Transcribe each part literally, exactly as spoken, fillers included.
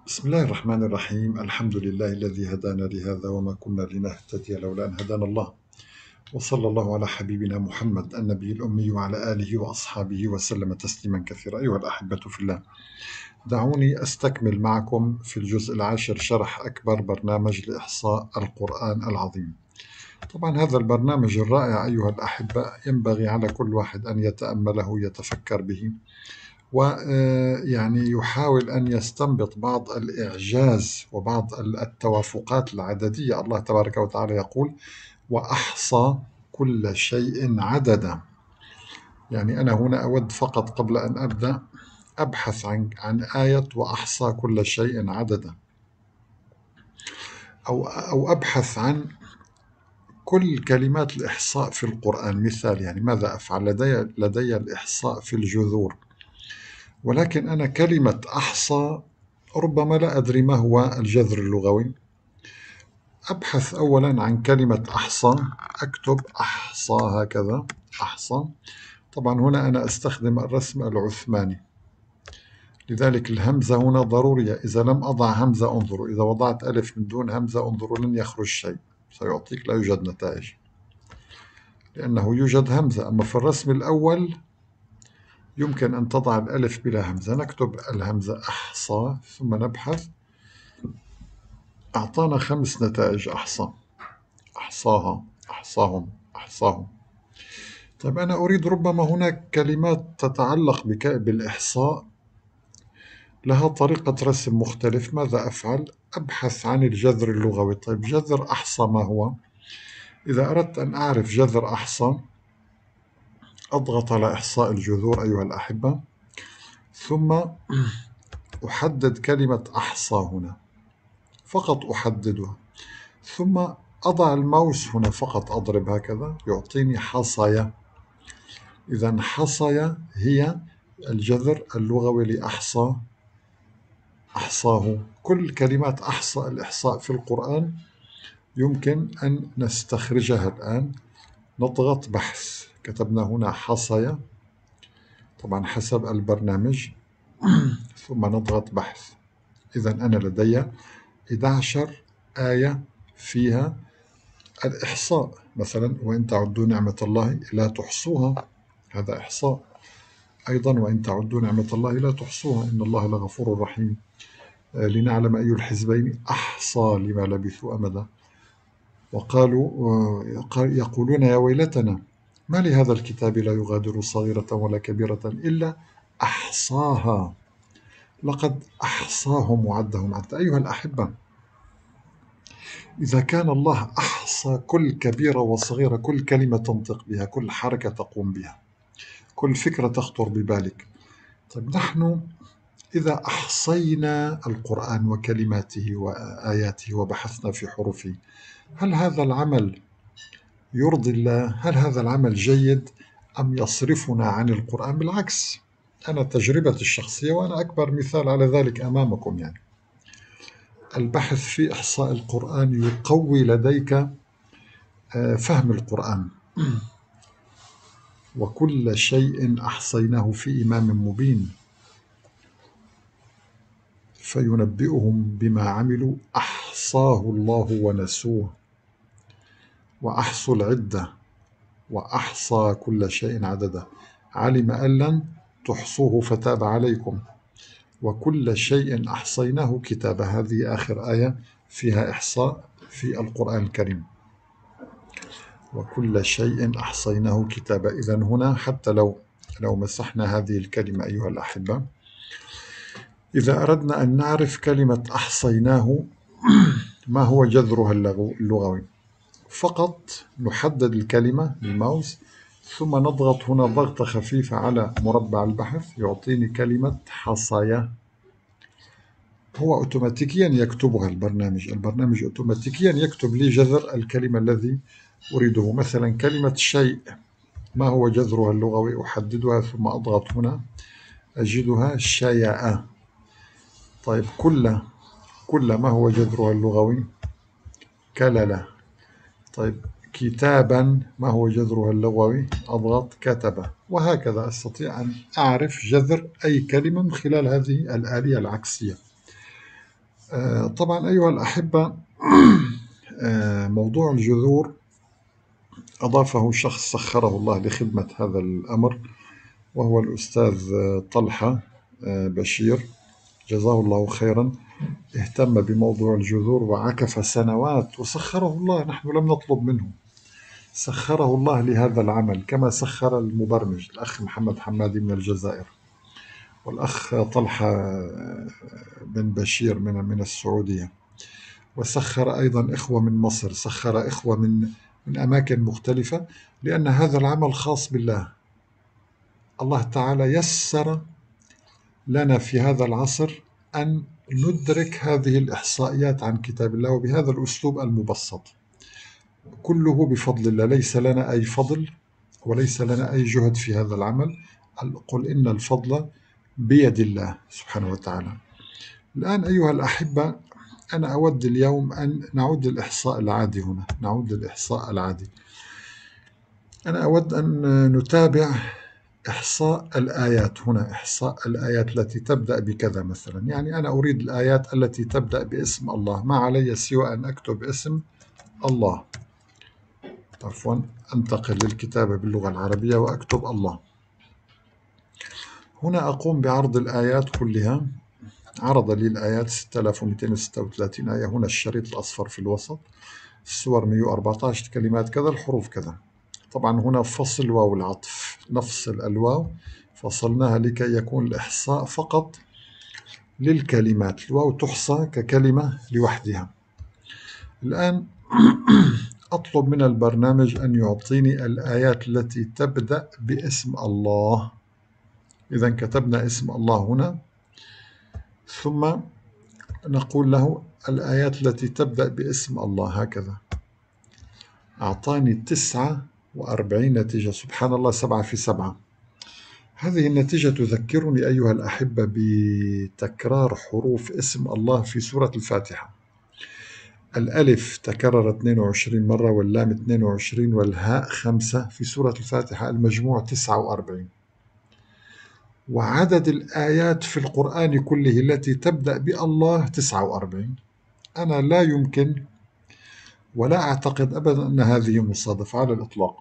بسم الله الرحمن الرحيم. الحمد لله الذي هدانا لهذا وما كنا لنهتدي لولا أن هدانا الله، وصلى الله على حبيبنا محمد النبي الأمي وعلى آله وأصحابه وسلم تسليما كثيرا. أيها الأحبة في الله، دعوني أستكمل معكم في الجزء العاشر شرح أكبر برنامج لإحصاء القرآن العظيم. طبعا هذا البرنامج الرائع أيها الأحبة ينبغي على كل واحد أن يتأمله يتفكر به، ويعني يحاول أن يستنبط بعض الإعجاز وبعض التوافقات العددية. الله تبارك وتعالى يقول: وأحصى كل شيء عددا. يعني أنا هنا أود فقط قبل أن أبدأ أبحث عن عن آية وأحصى كل شيء عددا، أو أو أبحث عن كل كلمات الإحصاء في القرآن. مثال، يعني ماذا أفعل؟ لدي لدي الإحصاء في الجذور، ولكن أنا كلمة أحصى ربما لا أدري ما هو الجذر اللغوي. أبحث أولا عن كلمة أحصى، أكتب أحصى هكذا، أحصى. طبعا هنا أنا أستخدم الرسم العثماني، لذلك الهمزة هنا ضرورية. إذا لم أضع همزة انظروا، إذا وضعت ألف من دون همزة انظروا لن يخرج شيء، سيعطيك لا يوجد نتائج لأنه يوجد همزة. أما في الرسم الأول يمكن أن تضع الألف بلا همزة. نكتب الهمزة أحصى ثم نبحث، أعطانا خمس نتائج: أحصى، أحصاها، أحصاهم، أحصاهم. طيب أنا أريد ربما هناك كلمات تتعلق بك بالإحصاء لها طريقة رسم مختلف. ماذا أفعل؟ أبحث عن الجذر اللغوي. طيب جذر أحصى ما هو؟ إذا أردت أن أعرف جذر أحصى أضغط على إحصاء الجذور أيها الأحبة، ثم أحدد كلمة أحصى هنا، فقط أحددها، ثم أضع الماوس هنا، فقط أضرب هكذا يعطيني حصايا. إذا حصايا هي الجذر اللغوي لأحصى، أحصاه. كل كلمات أحصى الإحصاء في القرآن يمكن أن نستخرجها الآن. نضغط بحث، كتبنا هنا حصايا طبعا حسب البرنامج، ثم نضغط بحث. إذا أنا لدي إحدى عشرة آية فيها الإحصاء. مثلا: وإن تعدوا نعمة الله لا تحصوها، هذا إحصاء. أيضا: وإن تعدوا نعمة الله لا تحصوها إن الله لغفور رحيم. آه لنعلم أي الحزبين أحصى لما لبثوا أمدا. وقالوا آه يقولون يا ويلتنا ما لهذا الكتاب لا يغادر صغيرة ولا كبيرة إلا أحصاها لقد أحصاهم وعدهم عدا. أيها الأحبة، إذا كان الله أحصى كل كبيرة وصغيرة، كل كلمة تنطق بها، كل حركة تقوم بها، كل فكرة تخطر ببالك، طيب نحن إذا أحصينا القرآن وكلماته وآياته وبحثنا في حروفه، هل هذا العمل يرضي الله؟ هل هذا العمل جيد أم يصرفنا عن القرآن؟ بالعكس، أنا تجربتي الشخصية وأنا أكبر مثال على ذلك أمامكم، يعني البحث في إحصاء القرآن يقوي لديك فهم القرآن. وكل شيء أحصيناه في إمام مبين فينبئهم بما عملوا أحصاه الله ونسوه وأحصوا العدة وأحصى كل شيء عددا. علم أن لن تحصوه فتاب عليكم وكل شيء أحصيناه كتابا. هذه آخر آية فيها إحصاء في القرآن الكريم، وكل شيء أحصيناه كتابا. إذن هنا حتى لو لو مسحنا هذه الكلمة أيها الأحبة، إذا أردنا أن نعرف كلمة أحصيناه ما هو جذرها اللغوي، فقط نحدد الكلمة بالماوس ثم نضغط هنا ضغطة خفيفة على مربع البحث يعطيني كلمة حصايا. هو أوتوماتيكيا يكتبها البرنامج البرنامج أوتوماتيكيا يكتب لي جذر الكلمة الذي أريده. مثلا كلمة شيء ما هو جذرها اللغوي؟ أحددها ثم أضغط هنا أجدها شيئا. طيب كل كل ما هو جذرها اللغوي؟ كللة. طيب كتابا ما هو جذرها اللغوي؟ أضغط كتب. وهكذا أستطيع أن أعرف جذر أي كلمة من خلال هذه الآلية العكسية. آه، طبعا أيها الأحبة، آه، موضوع الجذور أضافه شخص سخره الله لخدمة هذا الأمر، وهو الأستاذ آه، طلحة آه، بشير، جزاه الله خيرا. اهتم بموضوع الجذور وعكف سنوات، وسخره الله، نحن لم نطلب منه، سخره الله لهذا العمل، كما سخر المبرمج الأخ محمد حمادي من الجزائر، والأخ طلحة بن بشير من من السعودية، وسخر أيضا إخوة من مصر، سخر إخوة من من أماكن مختلفة، لأن هذا العمل خاص بالله. الله تعالى يسر لنا في هذا العصر أن ندرك هذه الإحصائيات عن كتاب الله وبهذا الأسلوب المبسط، كله بفضل الله، ليس لنا أي فضل وليس لنا أي جهد في هذا العمل. قل إن الفضل بيد الله سبحانه وتعالى. الآن أيها الأحبة، أنا أود اليوم أن نعود للإحصاء العادي. هنا نعود للإحصاء العادي. أنا أود أن نتابع إحصاء الآيات. هنا إحصاء الآيات التي تبدأ بكذا مثلا، يعني أنا أريد الآيات التي تبدأ باسم الله، ما علي سوى أن أكتب اسم الله، عفوا أنتقل للكتابة باللغة العربية وأكتب الله. هنا أقوم بعرض الآيات كلها. عرض لي الآيات ستة آلاف ومئتين وستة وثلاثين آية. هنا الشريط الأصفر في الوسط، السور مئة وأربعة عشر، كلمات كذا، الحروف كذا. طبعا هنا فصل واو العطف، نفصل الواو، فصلناها لكي يكون الإحصاء فقط للكلمات، الواو تحصى ككلمة لوحدها. الآن أطلب من البرنامج أن يعطيني الآيات التي تبدأ باسم الله. إذا كتبنا اسم الله هنا، ثم نقول له الآيات التي تبدأ باسم الله، هكذا. أعطاني تسعة وأربعين نتيجة، سبحان الله، سبعة في سبعة. هذه النتيجة تذكرني أيها الأحبة بتكرار حروف اسم الله في سورة الفاتحة. الألف تكرر اثنين وعشرين مرة، واللام اثنين وعشرين، والهاء خمسة في سورة الفاتحة، المجموع تسعة وأربعين. وعدد الآيات في القرآن كله التي تبدأ بالله تسعة وأربعين. أنا لا يمكن ولا أعتقد أبدا أن هذه مصادفة على الإطلاق.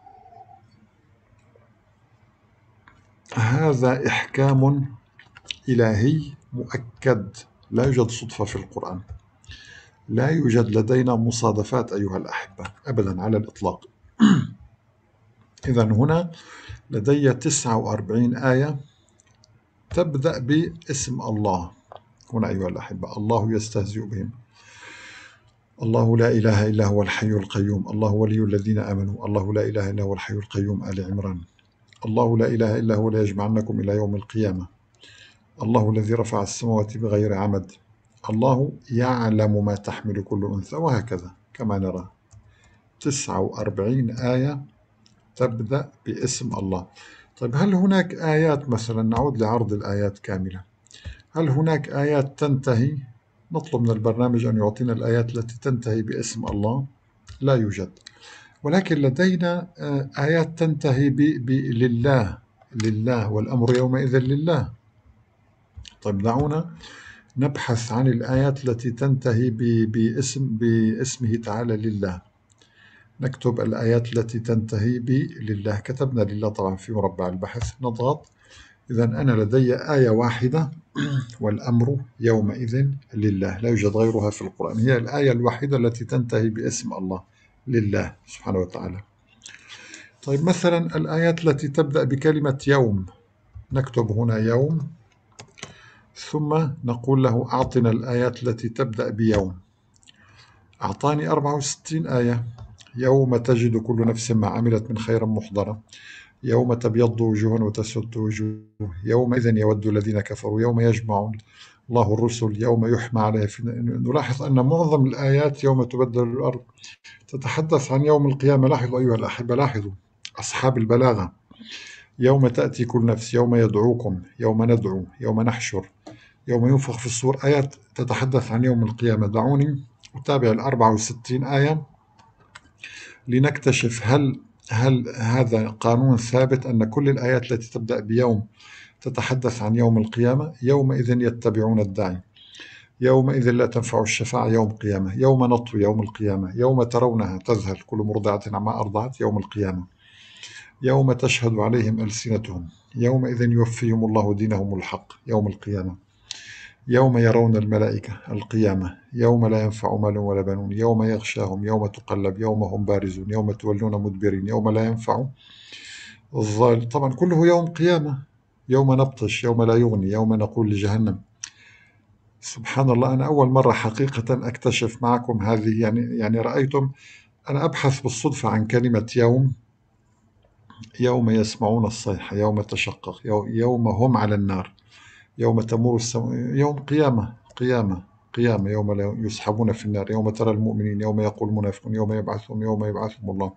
هذا إحكام إلهي مؤكد، لا يوجد صدفة في القرآن، لا يوجد لدينا مصادفات أيها الأحبة أبدا على الإطلاق. إذا هنا لدي تسعة وأربعين آية تبدأ باسم الله. هنا أيها الأحبة، الله يستهزئ بهم، الله لا إله إلا هو الحي القيوم، الله ولي الذين آمنوا، الله لا إله إلا هو الحي القيوم، آل عمران، الله لا إله إلا هو ليجمعنكم إلى يوم القيامة، الله الذي رفع السماوات بغير عمد، الله يعلم ما تحمل كل أنثى، وهكذا كما نرى. تسعة وأربعين آية تبدأ باسم الله. طيب، هل هناك آيات مثلا، نعود لعرض الآيات كاملة، هل هناك آيات تنتهي؟ نطلب من البرنامج أن يعطينا الآيات التي تنتهي باسم الله. لا يوجد. ولكن لدينا آيات تنتهي ب ب لله، لله والأمر يومئذ لله. طيب، دعونا نبحث عن الآيات التي تنتهي ب باسم باسمه تعالى لله. نكتب الآيات التي تنتهي ب لله. كتبنا لله طبعا في مربع البحث، نضغط. إذا أنا لدي آية واحدة، والأمر يومئذ لله، لا يوجد غيرها في القرآن، هي الآية الوحيدة التي تنتهي باسم الله، لله سبحانه وتعالى. طيب، مثلا الآيات التي تبدأ بكلمة يوم، نكتب هنا يوم، ثم نقول له أعطنا الآيات التي تبدأ بيوم. أعطاني أربعة وستين آية. يوم تجد كل نفس ما عملت من خير محضرة، يوم تبيض وجوه وتسود وجوه، يومئذ يود الذين كفروا، يوم يجمع الله الرسل، يوم يحمى عليه. نلاحظ أن معظم الآيات يوم تبدل الأرض تتحدث عن يوم القيامة. لاحظوا أيها الأحبة، لاحظوا أصحاب البلاغة، يوم تأتي كل نفس، يوم يدعوكم، يوم ندعو، يوم نحشر، يوم ينفخ في الصور، آيات تتحدث عن يوم القيامة. دعوني أتابع الأربعة وستين آية لنكتشف هل هل هذا قانون ثابت أن كل الآيات التي تبدأ بيوم تتحدث عن يوم القيامة. يومئذ يتبعون الداعي، يومئذ لا تنفع الشفاعة يوم القيامة، يوم نطوي يوم القيامة، يوم ترونها تذهل كل مرضعة عما أرضعت يوم القيامة، يوم تشهد عليهم ألسنتهم، يومئذ يوفيهم الله دينهم الحق يوم القيامة، يوم يرون الملائكة القيامة، يوم لا ينفع مال ولا بنون، يوم يغشاهم، يوم تقلب، يوم هم بارزون، يوم تولون مدبرين، يوم لا ينفع الظالم. طبعا كله يوم قيامة، يوم نبطش، يوم لا يغني، يوم نقول لجهنم. سبحان الله، أنا أول مرة حقيقة أكتشف معكم هذه، يعني يعني رأيتم، أنا أبحث بالصدفة عن كلمة يوم، يوم يسمعون الصيحة، يوم تشقق، يوم هم على النار، يوم تمور السماء، يوم قيامة قيامة قيامة، يوم لا يسحبون في النار، يوم ترى المؤمنين، يوم يقول المنافقون، يوم يبعثهم، يوم يبعثهم الله،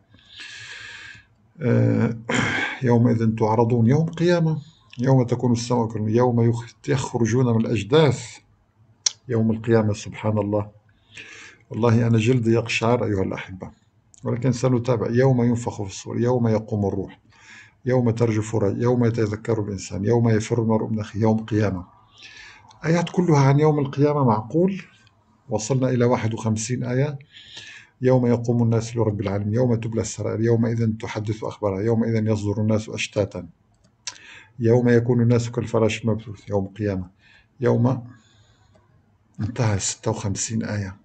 آه، يومئذ تعرضون، يوم قيامة، يوم تكون السماء كالمهل، يوم يخرجون من الأجداث، يوم القيامة. سبحان الله، والله أنا جلدي يقشعر أيها الأحبة، ولكن سنتابع. يوم ينفخ في الصور، يوم يقوم الروح، يوم ترجف الراية، يوم يتذكر الإنسان، يوم يفر المرء من أخيه، يوم قيامة. آيات كلها عن يوم القيامة، معقول؟ وصلنا إلى واحد وخمسين آية. يوم يقوم الناس لرب العالمين، يوم تبلى السرائر، يومئذ تحدث أخبارها، يومئذ يصدر الناس أشتاتا، يوم يكون الناس كالفراش المبثوث، يوم القيامة، يوم انتهى. ستة وخمسين آية،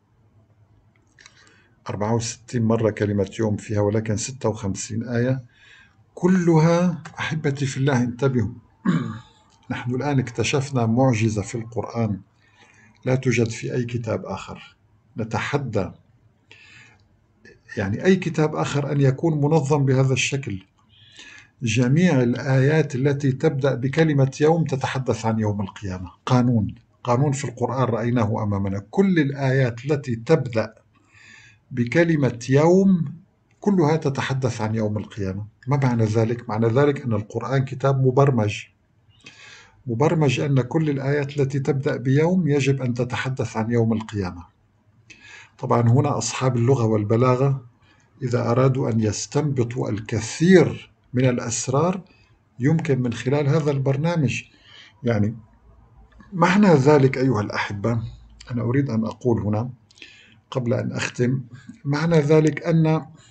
أربعة وستين مرة كلمة يوم فيها، ولكن ستة وخمسين آية كلها. أحبتي في الله، انتبهوا. نحن الآن اكتشفنا معجزة في القرآن لا توجد في أي كتاب آخر. نتحدى يعني أي كتاب آخر أن يكون منظم بهذا الشكل. جميع الآيات التي تبدأ بكلمة يوم تتحدث عن يوم القيامة. قانون قانون في القرآن رأيناه أمامنا. كل الآيات التي تبدأ بكلمة يوم كلها تتحدث عن يوم القيامة. ما معنى ذلك؟ معنى ذلك أن القرآن كتاب مبرمج مبرمج أن كل الآيات التي تبدأ بيوم يجب أن تتحدث عن يوم القيامة. طبعا هنا أصحاب اللغة والبلاغة إذا أرادوا أن يستنبطوا الكثير من الأسرار يمكن من خلال هذا البرنامج. يعني معنى ذلك أيها الأحبة، أنا أريد أن أقول هنا قبل أن أختم، معنى ذلك أن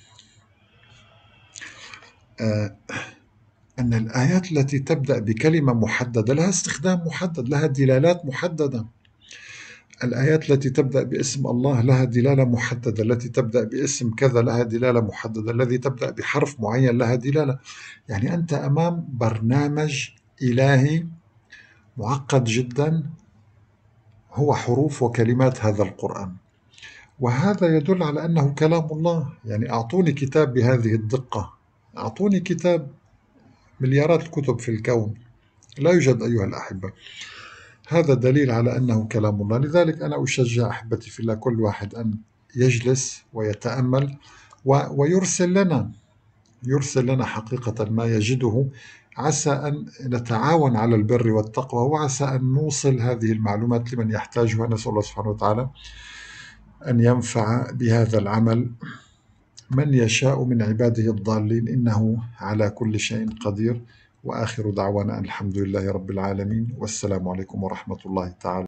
آه أن الآيات التي تبدأ بكلمة محددة لها استخدام محدد، لها دلالات محددة. الآيات التي تبدأ باسم الله لها دلالة محددة، التي تبدأ باسم كذا لها دلالة محددة، الذي تبدأ بحرف معين لها دلالة. يعني أنت أمام برنامج إلهي معقد جدا، هو حروف وكلمات هذا القرآن، وهذا يدل على أنه كلام الله. يعني أعطوني كتاب بهذه الدقة، أعطوني كتاب، مليارات الكتب في الكون لا يوجد أيها الأحبة. هذا دليل على أنه كلام الله. لذلك أنا أشجع أحبتي في الله كل واحد أن يجلس ويتأمل ويرسل لنا يرسل لنا حقيقة ما يجده، عسى أن نتعاون على البر والتقوى، وعسى أن نوصل هذه المعلومات لمن يحتاجها. نسأل الله سبحانه وتعالى أن ينفع بهذا العمل من يشاء من عباده الضالين، إنه على كل شيء قدير. وآخر دعوانا الحمد لله رب العالمين، والسلام عليكم ورحمة الله تعالى